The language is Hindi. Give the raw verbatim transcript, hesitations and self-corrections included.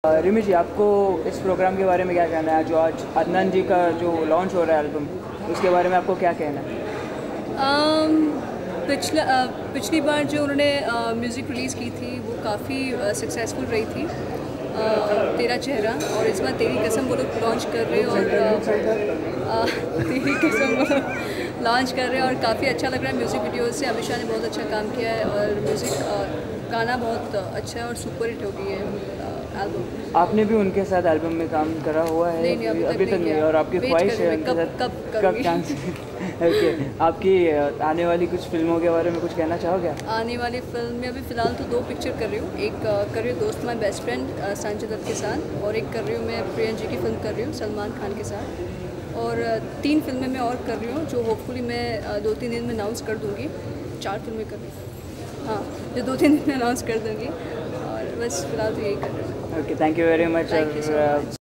रिमी जी, आपको इस प्रोग्राम के बारे में क्या कहना है? जो आज अदनान जी का जो लॉन्च हो रहा है एल्बम, उसके बारे में आपको क्या कहना है? um, पिछला uh, पिछली बार जो उन्होंने म्यूज़िक रिलीज़ की थी वो काफ़ी सक्सेसफुल रही थी, uh, तेरा चेहरा, और इस बार तेरी कसम वो लोग लॉन्च कर रहे हैं और uh, तेरी कसम लॉन्च कर रहे हैं और काफ़ी अच्छा लग रहा है। म्यूज़िक वीडियो से अमित शाह ने बहुत अच्छा काम किया है और म्यूज़िक गाना बहुत अच्छा है और सुपर हिट हो गई है एल्बम। आपने भी उनके साथ एल्बम में काम करा हुआ है? नहीं, नहीं, अभी, अभी तक नहीं। और आपकी ख्वाहिश है उनके साथ कब कब चांस? ओके, आपकी आने वाली कुछ फिल्मों के बारे में कुछ कहना चाहोगे? आने वाली फिल्म में अभी फ़िलहाल तो दो पिक्चर कर रही हूँ। एक कर रही हूँ दोस्त my best friend Sanjay Dutt के साथ, और एक कर रही हूँ मैं प्रियंका जी की फिल्म कर रही हूँ सलमान खान के साथ, और तीन फिल्में मैं और कर रही हूँ जो होपफुली मैं दो तीन दिन में अनाउंस कर दूँगी। चार फिल्में कर रही हूँ, हाँ, जो दो तीन दिन में अनाउंस कर दूँगी, और बस फिलहाल तो यही कर रही हूँ। Okay, thank you very much. Thank you so much.